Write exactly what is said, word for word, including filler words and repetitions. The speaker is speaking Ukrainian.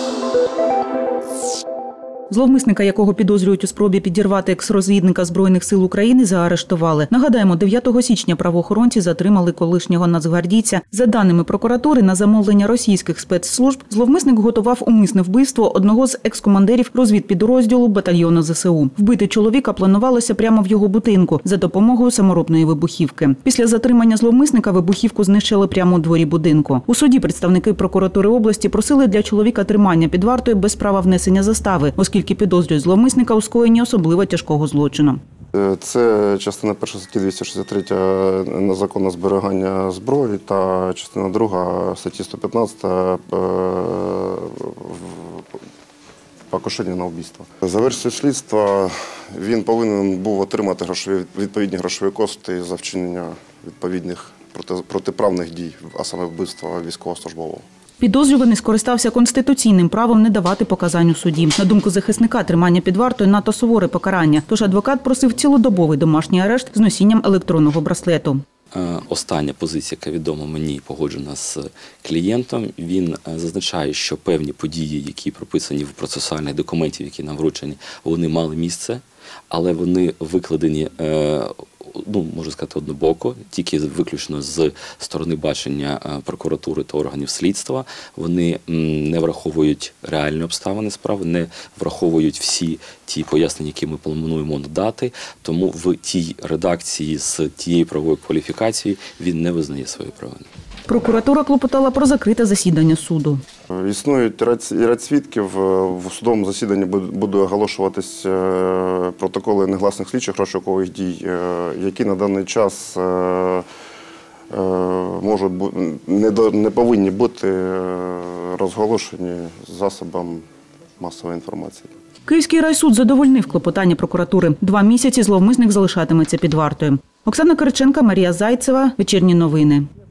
Зловмисника, якого підозрюють у спробі підірвати екс-розвідника Збройних сил України, заарештували. Нагадаємо, дев'ятого січня правоохоронці затримали колишнього нацгвардійця. За даними прокуратури, на замовлення російських спецслужб зловмисник готував умисне вбивство одного з екс-командирів розвідпідрозділу батальйону зе се у. Вбити чоловіка планувалося прямо в його будинку за допомогою саморобної вибухівки. Після затримання зловмисника вибухівку знищили прямо у дворі будинку. У суді представники прокуратури області просили для чоловіка тримання під вартою без права внесення застави, оскільки підозрюють зловмисника у скоєнні особливо тяжкого злочину. Це частина перша статті двісті шістдесят три незаконне зберігання зброї та частина друга статті сто п'ятнадцять покушення на вбивство. За версією слідства він повинен був отримати грошові, відповідні грошові кошти за вчинення відповідних проти, протиправних дій, а саме вбивства військовослужбового. Підозрюваний скористався конституційним правом не давати показань у суді. На думку захисника, тримання під вартою надто суворе покарання. Тож адвокат просив цілодобовий домашній арешт з носінням електронного браслету. Остання позиція, яка відома мені, погоджена з клієнтом, він зазначає, що певні події, які прописані в процесуальних документах, які нам вручені, вони мали місце, але вони викладені, ну, можу сказати, однобоко, тільки виключно з сторони бачення прокуратури та органів слідства. Вони не враховують реальні обставини справи, не враховують всі ті пояснення, які ми плануємо надати, тому в тій редакції з тією правовою кваліфікацією він не визнає свою провину. Прокуратура клопотала про закрите засідання суду. Існують ряд свідків. В судовому засіданні буде оголошуватись протоколи негласних слідчих розшукових дій, які на даний час можуть не повинні бути розголошені засобам масової інформації. Київський райсуд задовольнив клопотання прокуратури. Два місяці зловмисник залишатиметься під вартою. Оксана Кириченко, Марія Зайцева. Вечірні новини.